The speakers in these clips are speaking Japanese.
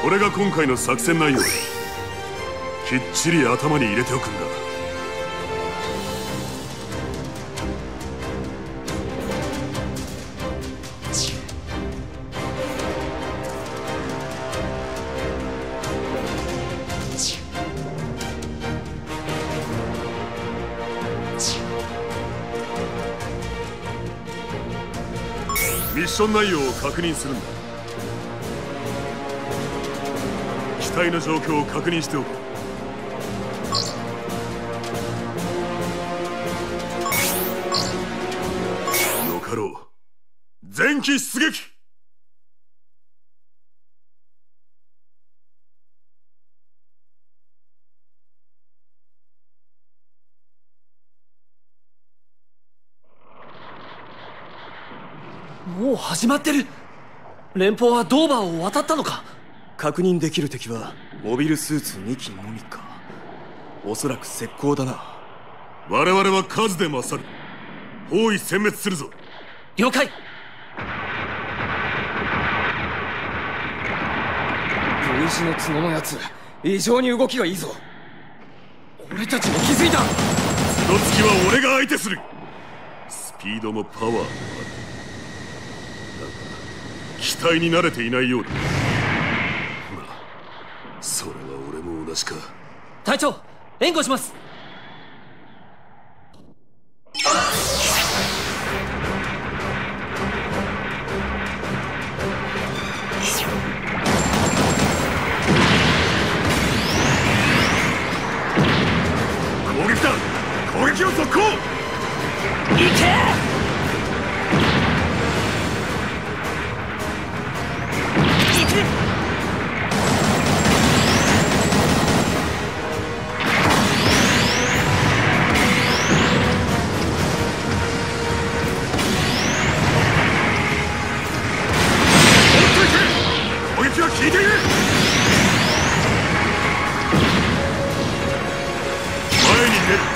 これが今回の作戦内容。きっちり頭に入れておくんだ。ミッション内容を確認するんだ。機体の状況を確認しておく。よかろう。前期出撃。 もう始まってる。連邦はドーバーを渡ったのか。 確認できる敵はモビルスーツ2機のみか。おそらく石膏だな。 我々は数で勝る。包囲殲滅するぞ。 了解。 V字の角のやつ、異常に動きがいいぞ。俺たちも気づいた。 角突きは俺が相手する。スピードもパワーもある。機体に慣れていないようだ。まあそれは俺も同じか。 隊長、援護します。 攻撃だ。攻撃を続行。 行け。 聞いている。前に出る。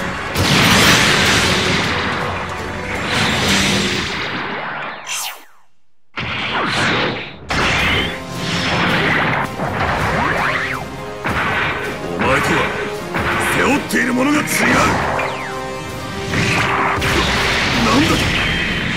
お前とは背負っているものが違う。なんだと。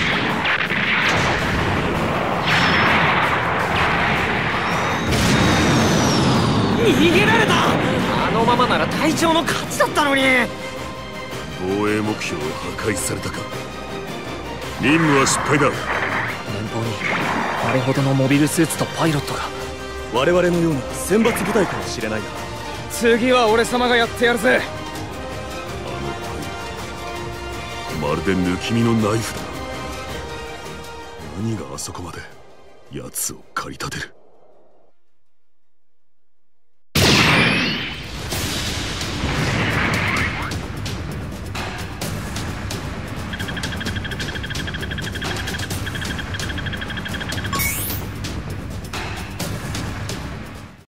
逃げられた。あのままなら隊長の勝ちだったのに。 防衛目標を破壊されたか。任務は失敗だ。 連邦にあれほどのモビルスーツとパイロットが。 我々のような選抜部隊かもしれないな。 次は俺様がやってやるぜ。 あのパイロット、まるで抜き身のナイフだ。何があそこまで奴を駆り立てる。